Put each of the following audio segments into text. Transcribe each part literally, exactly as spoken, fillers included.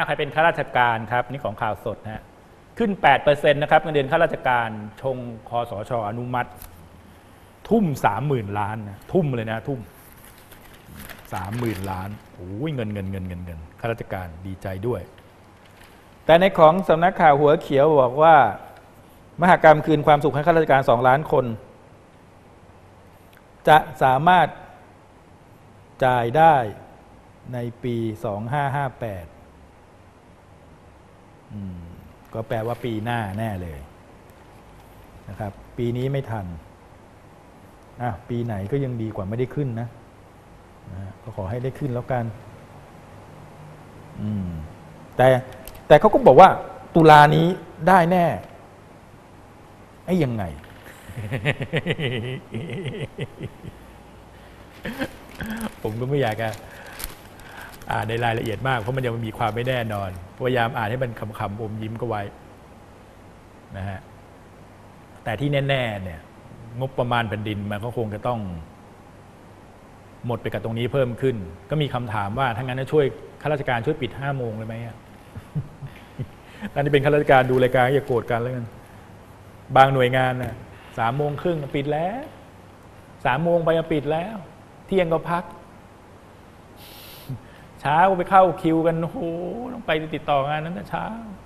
ใครเป็นข้าราชการครับนี่ของข่าวสดนะฮะขึ้น แปดเปอร์เซ็นต์ นะครับเงินเดือนข้าราชการชงคสช.อนุมัติทุ่ม สามหมื่น ล้านนะทุ่มเลยนะทุ่ม สามหมื่น ล้านโอ้ยเงินเงินเงินเงินเงินข้าราชการดีใจด้วยแต่ในของสำนักข่าวหัวเขียวบอกว่ามหกรรมคืนความสุขให้ข้าราชการสองล้านคนจะสามารถจ่ายได้ในปีสองพันห้าร้อยห้าสิบแปดอืมก็แปลว่าปีหน้าแน่เลยนะครับปีนี้ไม่ทันอ่ะปีไหนก็ยังดีกว่าไม่ได้ขึ้นนะนะก็ขอให้ได้ขึ้นแล้วกันอืมแต่แต่เขาก็บอกว่าตุลานี้ได้แน่ไอ้ยังไง ผมก็ไม่อยากจะอ่านในรายละเอียดมากเพราะมันยังมีความไม่แน่นอนพยายามอ่านให้มันขำๆอมยิ้มก็ไว้นะฮะแต่ที่แน่ๆเนี่ยงบประมาณแผ่นดินมันก็คงจะต้องหมดไปกับตรงนี้เพิ่มขึ้นก็มีคำถามว่าถ้างั้นช่วยข้าราชการช่วยปิดห้าโมงเลยไหมตอนนี้เป็นข้าราชการดูรายการอย่าโกรธกันแล้วกันบางหน่วยงานน่ะสามโมงครึ่งปิดแล้วสามโมงไปปิดแล้วเที่ยงก็พักเช้าไปเข้าคิวกันโอ้โหต้องไปติดต่องานนั้นแต่เช้า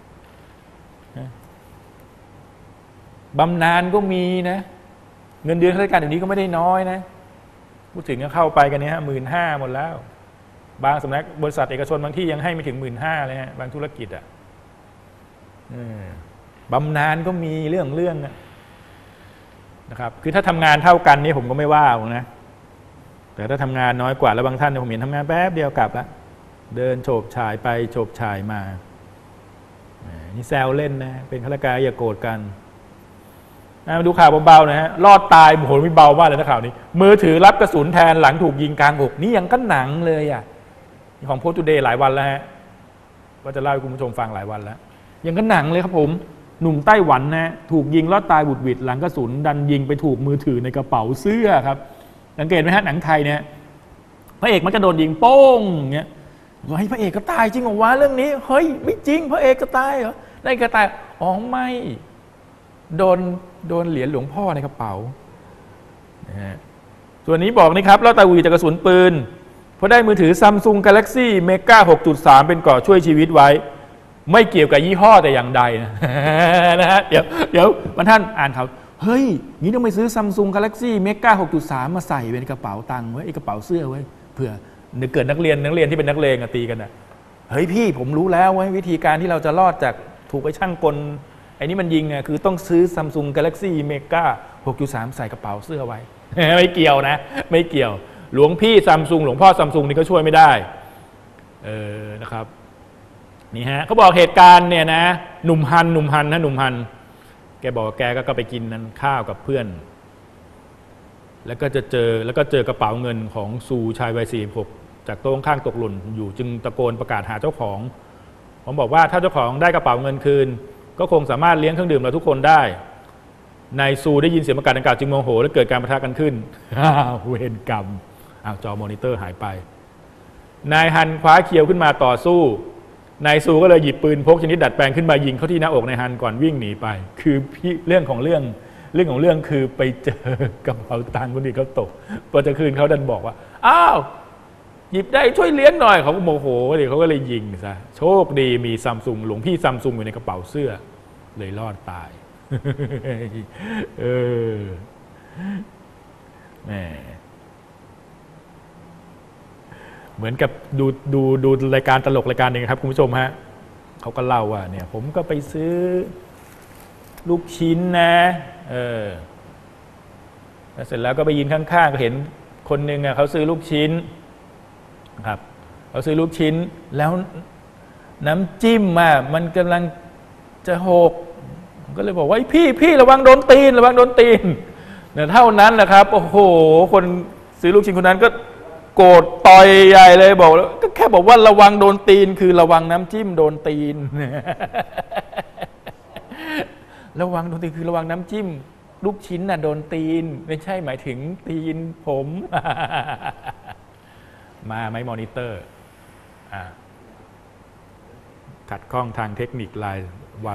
บำนาญก็มีนะเงินเดือนข้าราชการเดี๋ยวนี้ก็ไม่ได้น้อยนะพูดถึงก็เข้าไปกันเนี่ยฮะหมื่นห้าหมดแล้วบางสำนักบริษัทเอกชนบางที่ยังให้ไม่ถึงหมื่นห้าเลยฮะบางธุรกิจอ่ะบำนาญก็มีเรื่องเรื่องนะครับคือถ้าทำงานเท่ากันนี่ผมก็ไม่ว่านะ แต่ถ้าทำงานน้อยกว่าแล้วบางท่านผมเห็นทำงานแป๊บเดียวกลับแล้วเดินโฉบฉายไปโฉบฉายมานี่แซวเล่นนะเป็นข้าราชการอย่าโกรธกันมาดูข่าวเบาๆนะฮะรอดตายโหมีเบามากเลยนะข่าวนี้มือถือรับกระสุนแทนหลังถูกยิงกลางอกนี่ยังก็หนังเลยอ่ะของโพสต์ทูเดย์หลายวันแล้วฮะว่าจะเล่าให้คุณผู้ชมฟังหลายวันแล้วยังก็หนังเลยครับผมหนุ่มไต้หวันนะถูกยิงรอดตายบุดหวิดหลังกระสุนดันยิงไปถูกมือถือในกระเป๋าเสื้อครับสังเกตไหมฮะหนังไทยเนี่ยพระเอกมันจะโดนยิงโป้งเงี้ยเฮ้ยพระเอกก็ตายจริงเหรอวะเรื่องนี้เฮ้ยไม่จริงพระเอกก็ตายเหรอได้ก็ตายอ๋อไม่โดนโดนเหรียญหลวงพ่อในกระเป๋านะฮะส่วนนี้บอกนี่ครับรอดตายบุดหวิดจากกระสุนปืนเพราะได้มือถือ Samsung Galaxy Mega หกจุดสาม เป็นเกราะช่วยชีวิตไว้ไม่เกี่ยวกับยี่ห้อแต่อย่างใดนะนะฮะเดี๋ยวเดี๋ยวบางท่านอ่านเขาเฮ้ยนี่ต้องไปซื้อ Samsung Galaxy Mega หกจุดสาม มาใส่เป็นกระเป๋าตังค์ไว้ไอ้กระเป๋าเสื้อไว้เผื่อเกิดนักเรียนนักเรียนที่เป็นนักเลงตีกันนะเฮ้ยพี่ผมรู้แล้วว่าวิธีการที่เราจะรอดจากถูกไอ้ช่างกลไอ้นี่มันยิงไงคือต้องซื้อ Samsung Galaxy Mega หกจุดสาม ใส่กระเป๋าเสื้อไว้ ไม่เกี่ยวนะไม่เกี่ยวหลวงพี่ Samsung หลวงพ่อ Samsung นี่ก็ช่วยไม่ได้เออนะครับนี่ฮะเขาบอกเหตุการณ์เนี่ยนะหนุ่มฮันหนุ่มฮันนะหนุ่มฮันแกบอกแกก็ไปกินนั้นข้าวกับเพื่อนแล้วก็จะเจอแล้วก็เจอกระเป๋าเงินของซูชายวัยสี่สิบหกจากโต๊ะข้างตกหล่นอยู่จึงตะโกนประกาศหาเจ้าของผมบอกว่าถ้าเจ้าของได้กระเป๋าเงินคืนก็คงสามารถเลี้ยงเครื่องดื่มเราทุกคนได้นายซูได้ยินเสียงประกาศดังกล่าวจึงโมโหและเกิดการปะทะกันขึ้นเวรกรรมอ้าวจอมอนิเตอร์หายไปนายฮันคว้าเคียวขึ้นมาต่อสู้นายซูก็เลยหยิบปืนพกชนิดดัดแปลงขึ้นมายิงเข้าที่หน้าอกนายฮันก่อนวิ่งหนีไปคือเรื่องของเรื่องเรื่องของเรื่องคือไปเจอกระเป๋าตังค์คนอื่นเขาตกพอจะคืนเขาดันบอกว่าอ้าวหยิบได้ช่วยเลี้ยงหน่อยเขาก็โมโหเลยเขาก็เลยยิงซะโชคดีมีซัมซุงหลวงพี่ซัมซุงอยู่ในกระเป๋าเสื้อเลยรอดตายเออแหมเหมือนกับดูดูดูรายการตลกรายการหนึ่งครับคุณผู้ชมฮะเขาก็เล่าว่าเนี่ยผมก็ไปซื้อลูกชิ้นนะเออแล้วเสร็จแล้วก็ไปยืนข้างๆก็เห็นคนหนึ่งอ่ะเขาซื้อลูกชิ้นครับเขาซื้อลูกชิ้นแล้วน้ำจิ้มอ่ะมันกำลังจะหกก็เลยบอกว่าพี่พี่ระวังโดนตีนระวังโดนตีนเนี่ยเท่านั้นแหละครับโอ้โหคนซื้อลูกชิ้นคนนั้นก็โกรธต่อยใหญ่เลยบอกแล้วก็แค่บอกว่าระวังโดนตีนคือระวังน้ำจิ้มโดนตีนระวังโดนตีนคือระวังน้ำจิ้มลูกชิ้นน่ะโดนตีนไม่ใช่หมายถึงตีนผมมาไหมมอนิเตอร์อ่าขัดข้องทางเทคนิครายวัน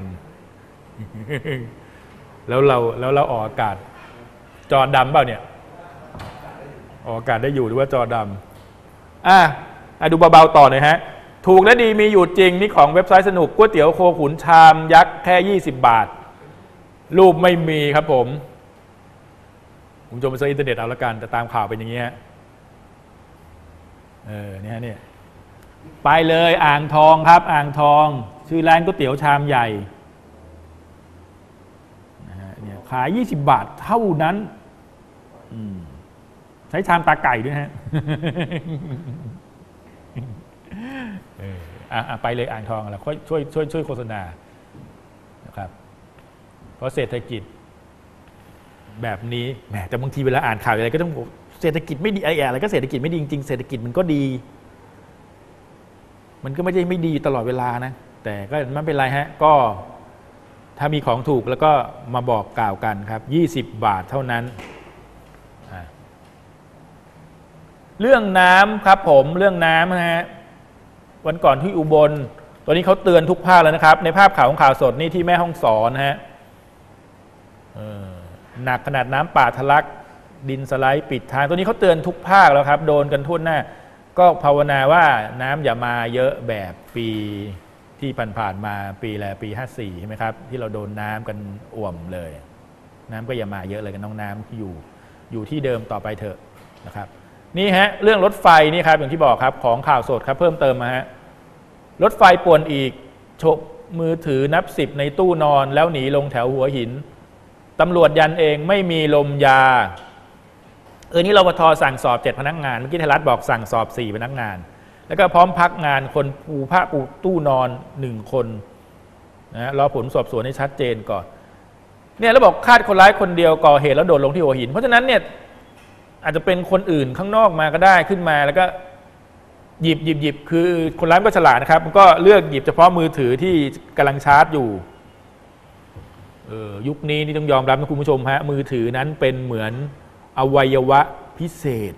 แล้วเราแล้วเราออกอากาศจอดำเปล่าเนี่ยออกอากาศได้อยู่หรือว่าจอดำอ่ะดูเบาๆต่อหน่อยฮะถูกและดีมีอยู่จริงนี่ของเว็บไซต์สนุกก๋วยเตี๋ยวโคขุนชามยักษ์แค่ยี่สิบบาทรูปไม่มีครับผมผมจะไปเซิร์ชอินเทอร์เน็ตเอาละกันแต่ตามข่าวเป็นอย่างนี้ฮะเออเนี่ยเนี่ยไปเลยอ่างทองครับอ่างทองชื่อร้านก๋วยเตี๋ยวชามใหญ่นะฮะเนี่ยขายยี่สิบบาทเท่านั้นใช้ชามตาไก่ด้วยฮะ เอออ่ะไปเลยอ่างทองแล้วค่อยช่วยช่วยช่วยโฆษณานะครับเพราะเศรษฐกิจแบบนี้แหมแต่บางทีเวลาอ่านข่าวอะไรก็ต้องเศรษฐกิจไม่ดีอะไรก็เศรษฐกิจไม่ดีจริงๆเศรษฐกิจมันก็ดีมันก็ไม่ใช่ไม่ดีตลอดเวลานะแต่ก็ไม่เป็นไรฮะก็ถ้ามีของถูกแล้วก็มาบอกกล่าวกันครับยี่สิบบาทเท่านั้นเรื่องน้ำครับผมเรื่องน้ำนะฮะวันก่อนที่อุบลตอนนี้เขาเตือนทุกภาคแล้วนะครับในภาพข่าวของข่าวสดนี่ที่แม่ฮ่องสอนนะฮะหนักขนาดน้ำป่าทะลักดินสไลด์ปิดทางตัวนี้เขาเตือนทุกภาคแล้วครับโดนกันทั่วหน้าก็ภาวนาว่าน้ำอย่ามาเยอะแบบปีที่ผ่านๆมาปีละปีห้าสี่ใช่ไหมครับที่เราโดนน้ำกันอ่วมเลยน้ำก็อย่ามาเยอะเลยกันน้องน้ำอยู่อยู่ที่เดิมต่อไปเถอะนะครับนี่ฮะเรื่องรถไฟนี่ครับอย่างที่บอกครับของข่าวสดครับเพิ่มเติมมาฮะรถไฟป่วนอีกฉกมือถือนับสิบในตู้นอนแล้วหนีลงแถวหัวหินตำรวจยันเองไม่มีลมยาเออนี่รปภ.สั่งสอบเจ็ดพนักงานเมื่อกี้ไทยรัฐบอกสั่งสอบสี่พนักงานแล้วก็พร้อมพักงานคนปูผ้าปูตู้นอนหนึ่งคนนะรอผลสอบสวนให้ชัดเจนก่อนเนี่ยแล้วบอกคาดคนร้ายคนเดียวก่อเหตุแล้วโดดลงที่หัวหินเพราะฉะนั้นเนี่ยอาจจะเป็นคนอื่นข้างนอกมาก็ได้ขึ้นมาแล้วก็หยิบหยิบหยิบคือคนร้ายก็ฉลาดนะครับมันก็เลือกหยิบเฉพาะมือถือที่กำลังชาร์จอยู่เออยุคนี้นี่ต้องยอมรับนะคุณผู้ชมฮะมือถือนั้นเป็นเหมือนอวัยวะพิเศษ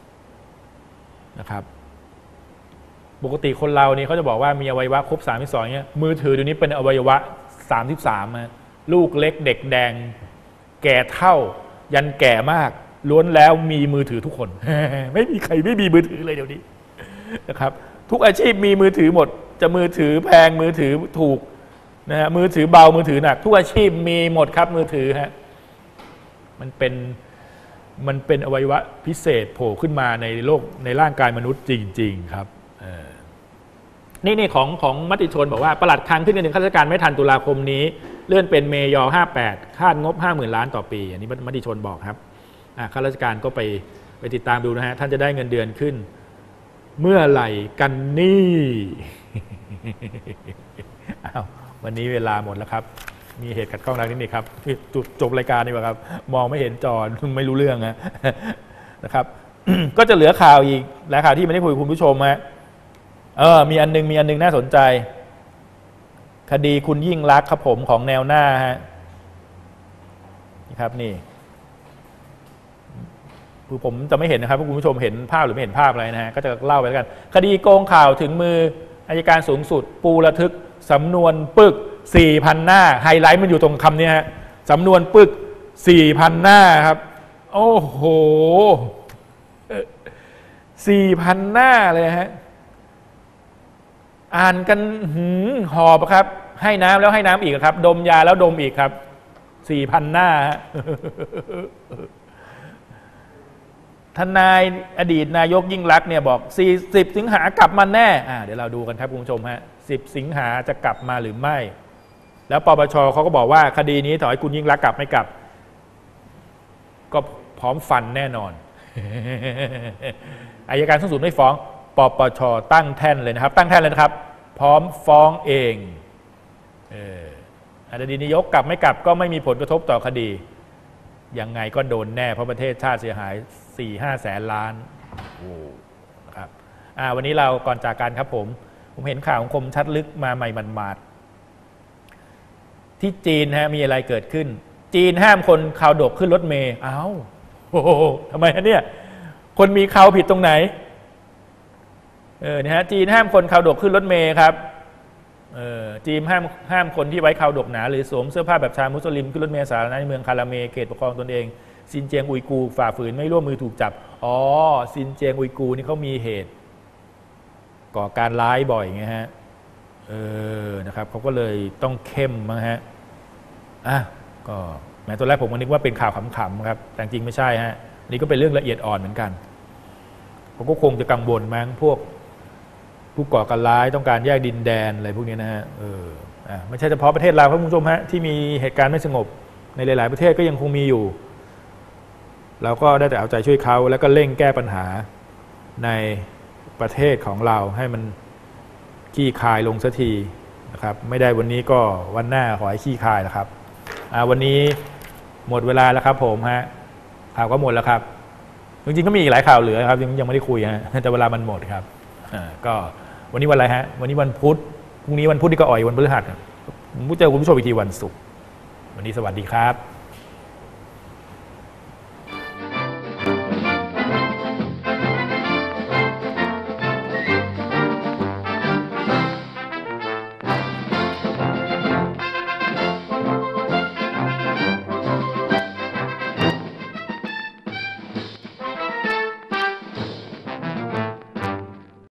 นะครับปกติคนเราเนี่ยเขาจะบอกว่ามีอวัยวะครบสามสิบสองเนี่ยมือถือเดี๋ยวนี้เป็นอวัยวะสามสิบสามนะลูกเล็กเด็กแดงแก่เท่ายันแก่มากล้วนแล้วมีมือถือทุกคน ไม่มีใครไม่มีมือถือเลยเดี๋ยวนี้นะครับทุกอาชีพมีมือถือหมดจะมือถือแพงมือถือถูกนะฮะมือถือเบามือถือหนักทุกอาชีพมีหมดครับมือถือฮะมันเป็นมันเป็นอวัยวะพิเศษโผล่ขึ้นมาในโลกในร่างกายมนุษย์จริงๆครับนี่นี่ของของมติชนบอกว่าปลัดคลังขึ้นเงินเดือนข้าราชการไม่ทันตุลาคมนี้เลื่อนเป็นเมยอห้าแปดคาดงบห้าหมื่นล้านต่อปีอันนี้มติชนบอกครับข้าราชการก็ไปไปติดตามดูนะฮะท่านจะได้เงินเดือนขึ้นเมื่อไหร่กันนี่อ้าววันนี้เวลาหมดแล้วครับมีเหตุขัดข้องทางเทคนิคครับจุดจบรายการนี่ครับมองไม่เห็นจอไม่รู้เรื่องนะนะครับ ก็จะเหลือข่าวอีกและข่าวที่ไม่ได้คุยกับคุณผู้ชมฮะเออมีอันนึงมีอันนึงน่าสนใจคดีคุณยิ่งลักษณ์ครับผมของแนวหน้าฮะนี่ครับนี่คือผมจะไม่เห็นนะครับว่าคุณผู้ชมเห็นภาพหรือไม่เห็นภาพอะไรนะฮะก็จะเล่าไปแล้วกันคดีโกงข่าวถึงมืออัยการสูงสุดปูระทึกสำนวนปึก สี่พัน หน้าไฮไลท์มันอยู่ตรงคำนี้ฮะสำนวนปึก สี่พัน หน้าครับโอ้โห สี่พัน หน้าเลยฮะอ่านกันหืมหอบครับให้น้ำแล้วให้น้ำอีกครับดมยาแล้วดมอีกครับ สี่พัน หน้าฮะทนายอดีตนายกยิ่งลักษณ์เนี่ยบอกสี่สิบสิงหากลับมาแน่อ่าเดี๋ยวเราดูกันครับคุณผู้ชมฮะสิบสิงหาจะกลับมาหรือไม่แล้วปปชเขาก็บอกว่าคดีนี้ต่อให้คุณยิ่งลักษณ์กลับไม่กลับก็พร้อมฟันแน่นอนอัยการสูงสุดไม่ฟ้องปปชตั้งแท่นเลยนะครับตั้งแท่นเลยนะครับพร้อมฟ้องเองเอออดีตนายกกลับไม่กลับก็ไม่มีผลกระทบต่อคดียังไงก็โดนแน่เพราะประเทศชาติเสียหาย สี่ห้า แสนล้านโอ้ครับอ่าวันนี้เราก่อนจากกันครับผมผมเห็นข่าวของคมชัดลึกมาใหม่หมาดๆที่จีนฮะมีอะไรเกิดขึ้นจีนห้ามคนข่าวดกขึ้นรถเมล์อ้าวโอ้โหทำไมฮะเนี่ยคนมีข่าวผิดตรงไหนเออนะฮะจีนห้ามคนข่าวดกขึ้นรถเมล์ครับเออจีนห้ามห้ามคนที่ไว้คราวดกหนาหรือสวมเสื้อผ้าแบบชายมุสลิมขึ้นรถเมล์สาธารณะในเมืองคาราเมเขตปกครองตนเองซินเจียงอุยกูฝ่าฝืนไม่ร่วมมือถูกจับอ๋อซินเจียงอุยกูนี่เขามีเหตุก่อการร้ายบ่อยไงฮะเออนะครับเขาก็เลยต้องเข้มมั้งฮะอ่ะก็แม้ตอนแรกผมก็นึกว่าเป็นข่าวขำๆครับแต่จริงไม่ใช่ฮะนี่ก็เป็นเรื่องละเอียดอ่อนเหมือนกันเขาก็คงจะกังวลมั้งพวกผู้ก่อการร้ายต้องการแยกดินแดนอะไรพวกนี้นะฮะเอออ่ะไม่ใช่เฉพาะประเทศเราครับคุณผู้ชมฮะที่มีเหตุการณ์ไม่สงบในหลายๆประเทศก็ยังคงมีอยู่เราก็ได้แต่เอาใจช่วยเขาแล้วก็เร่งแก้ปัญหาในประเทศของเราให้มันขี้คายลงสักทีนะครับไม่ได้วันนี้ก็วันหน้าขอให้ขี้คายนะครับวันนี้หมดเวลาแล้วครับผมฮะข่าวก็หมดแล้วครับจริงๆก็มีอีกหลายข่าวเหลือครับยังยังไม่ได้คุยฮะแต่เวลามันหมดครับก็วันนี้วันอะไรฮะวันนี้วันพุธพรุ่งนี้วันพุธนี่ก็อ่อยวันพฤหัสผมเจอคุณผู้ชมอีกทีวันศุกร์วันนี้สวัสดีครับ